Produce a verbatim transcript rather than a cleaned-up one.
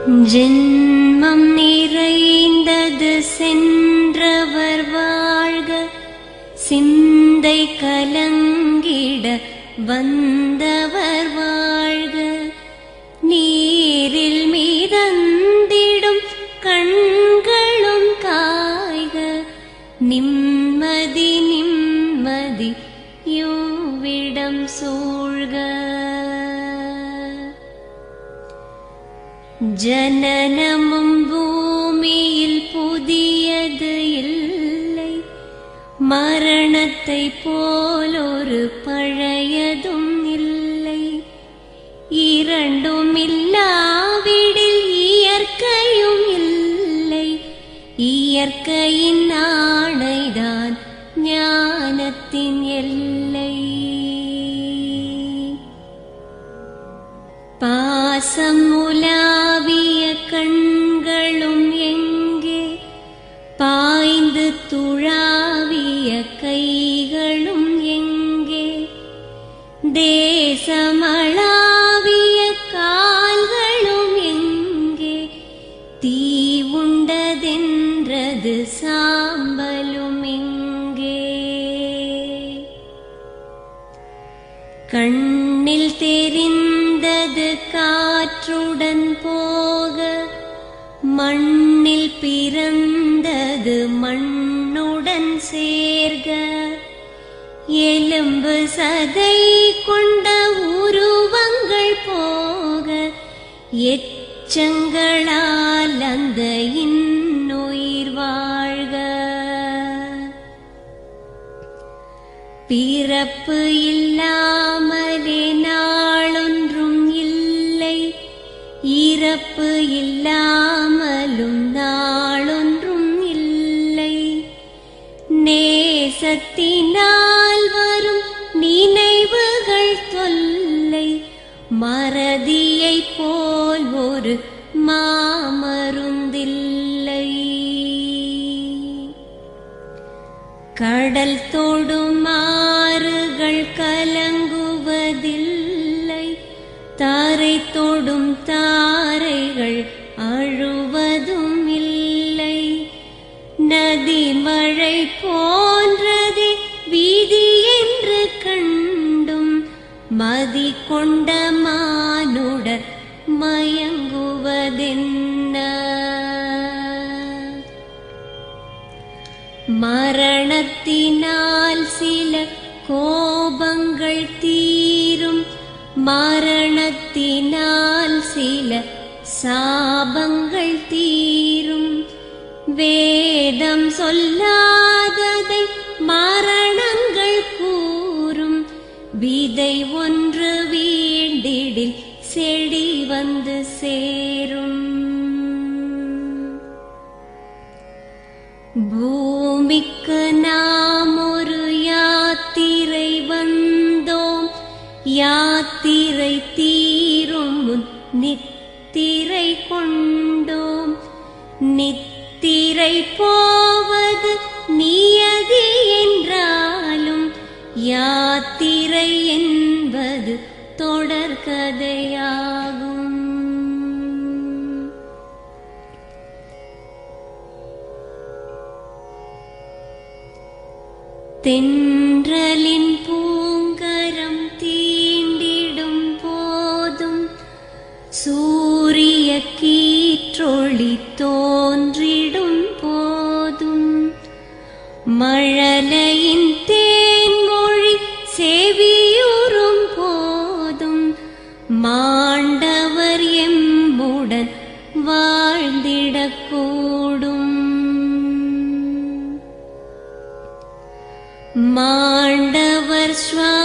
ஜென்மம் நிறைந்தது சென்றவர் வாழ்க, சிந்தை கலங்கிட வந்தவர் வாழ்க. நீரில் மிதந்திடும் கண்களும் காய்க, நிம்மதி நிம்மதி யோவிடம் சூழ்க. ஜனனமும் பூமியில் புதியது இல்லை, மரணத்தை போலொரு பழையதும் இல்லை. இரண்டும் இல்லாவிடில் இயற்கையும் இல்லை, இயற்கையின் ஆணைதான் ஞானத்தின் எல்லை. பாசம் உலாவிய கண்களும் எங்கே, பாய்ந்து துழாவிய கைகளும் எங்கே, தேசமளாவிய கால்களும் எங்கே, தீ உண்டதென்றது சாம்பலும் எங்கே. கண்ணில் தெரிந்தது காற்றுடன் போக, மண்ணில் பிறந்தது மண்ணுடன் சேர்க. எலும்பு சதை கொண்ட உருவங்கள் போக, எச்சங்களால் அந்த இன்னுயிர் வாழ்க. பிறப்பு இல்லாமலே நாளொன்றும் இல்லை, இறப்பு இல்லாமலும் நாளொன்றும் இல்லை. நேசத்தினால் வரும் நினைவுகள் தொல்லை, மறதியை போல் ஒரு மாமருந்தில்லை. கடல் தொடும் ஆறுகள் கலங்குவதில்லை, தாரை தொடும் தாரைகள் அழுவதும் இல்லை. நதி மழை போன்றதே வீதி என்று கண்டும், மதி கொண்ட மானுடர் மயங்குவதென்ன. மரணத்தினால் சில கோபங்கள் தீரும், மரணத்தினால் சில சாபங்கள் தீரும். வேதம் சொல்லாததை மரணங்கள் கூறும், விதை ஒன்று வீண்டிடில் செடி வந்து சேரும். பூமிக்கு நாம் ஒரு யாத்திரை வந்தோம், யாத்திரை தீரும் முன் நித்திரை கொண்டோம். நித்திரை போவது நியதி என்றாலும், யாத்திரை என்பது தொடர்கதையாகும். தென்றலின் பூங்கரம் தீண்டிடும் போதும், சூரிய கீற்றொளி தோன்றிடும் போதும், மழலையின் தேன்மொழி செவியுறும் போதும், மாண்டவர் எம்முடன் வாழ்ந்திடக்கூடும். மாண்டவர் ஸ்வா